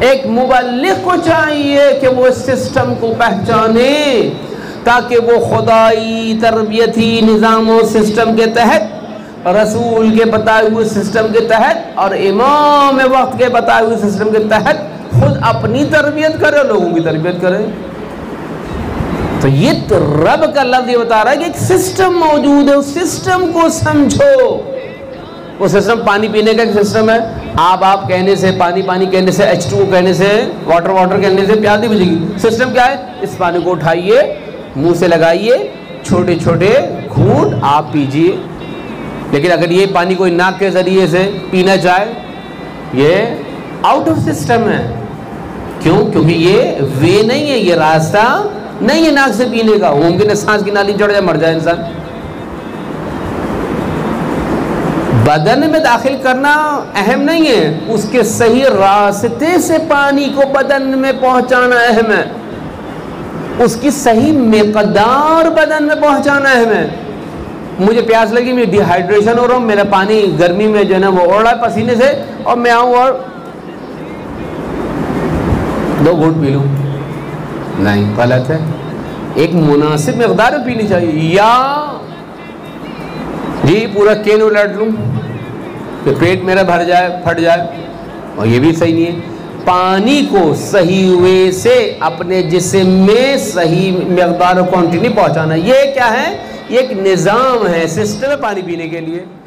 एक मुबल्लिग को चाहिए कि वो सिस्टम को पहचाने, ताकि वो खुदाई तरबियती निज़ाम और सिस्टम के तहत, रसूल के बताए हुए सिस्टम के तहत और इमाम वक्त के बताए हुए सिस्टम के तहत खुद अपनी तरबियत करे, लोगों की तरबियत करे। तो ये तो रब का लफ्ज़ ये बता रहा है कि एक सिस्टम मौजूद है, उस सिस्टम को समझो। वो सिस्टम पानी पीने का एक सिस्टम है। आप कहने से, पानी पानी कहने से, H2O कहने से, वाटर वाटर कहने से प्यास नहीं बुझेगी। सिस्टम क्या है? इस पानी को उठाइए, मुंह से लगाइए, छोटे छोटे घूंट आप पीजिए। लेकिन अगर ये पानी कोई नाक के ज़रिए से पीना चाहे, ये आउट ऑफ सिस्टम है। क्यों? क्योंकि ये वे नहीं है, ये रास्ता नहीं है नाक से पीने का। मुमकिन है सांस की नाली चढ़ जाए, मर जाए इंसान। बदन में दाखिल करना अहम नहीं है, उसके सही रास्ते से पानी को बदन में पहुंचाना अहम है, उसकी सही मिकदार बदन में पहुंचाना अहम है। मुझे प्यास लगी, मैं डिहाइड्रेशन हो रहा हूँ, मेरा पानी गर्मी में जो है ना वो ओढ़ रहा है पसीने से, और मैं आऊँ और 2 घूंट पी लूँ, नहीं, गलत है। एक मुनासिब मिकदार में पीनी चाहिए। या जी पूरा केन उलट लूँ तो पेट मेरा भर जाए, फट जाए, और ये भी सही नहीं है। पानी को सही वे से अपने जिस्म में सही मिकदार और क्वांटिटी पहुँचाना, ये क्या है? ये एक निज़ाम है, सिस्टम है पानी पीने के लिए।